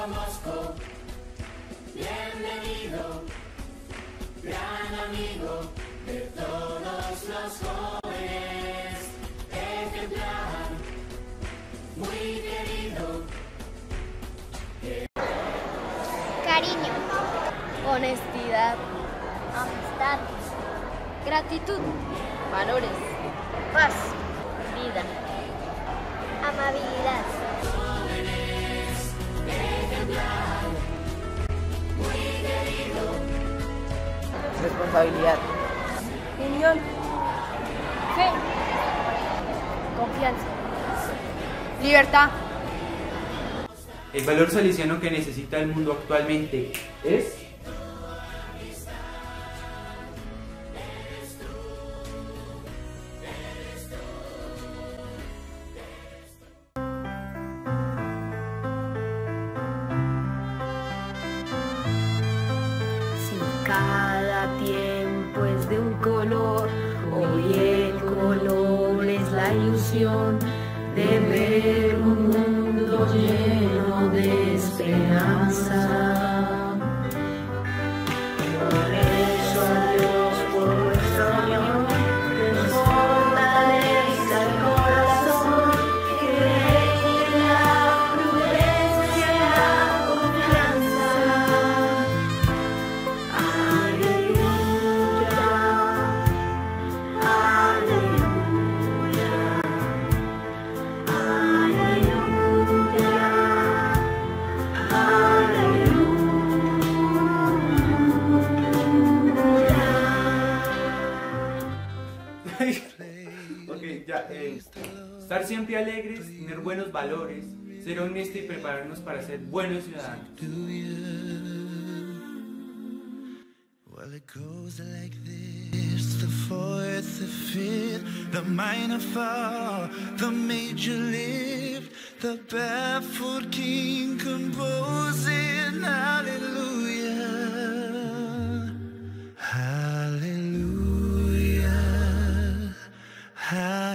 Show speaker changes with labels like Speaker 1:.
Speaker 1: Mosco, bienvenido, gran amigo de todos los jóvenes, ejemplar, muy querido.
Speaker 2: Cariño,
Speaker 3: honestidad,
Speaker 2: amistad,
Speaker 3: gratitud, valores,
Speaker 2: paz,
Speaker 3: vida,
Speaker 2: amabilidad,
Speaker 4: responsabilidad,
Speaker 3: unión, fe, confianza, libertad.
Speaker 5: El valor salesiano que necesita el mundo actualmente es...
Speaker 6: Si cada tiempo es de un color, hoy el color es la ilusión de ver un mundo lleno de esperanza. Por eso adiós por nuestra unión, que nos fortalezca el corazón, que reine la prudencia y la confianza. Aleluya, aleluya, aleluya,
Speaker 5: Ok, ya, estar siempre alegres, tener buenos valores, ser honesto y prepararnos para ser buenos ciudadanos.
Speaker 1: Well, it goes like this: the fourth, the fifth, the minor fall, the major lift, the barefoot king composing. Hallelujah, hallelujah, hallelujah.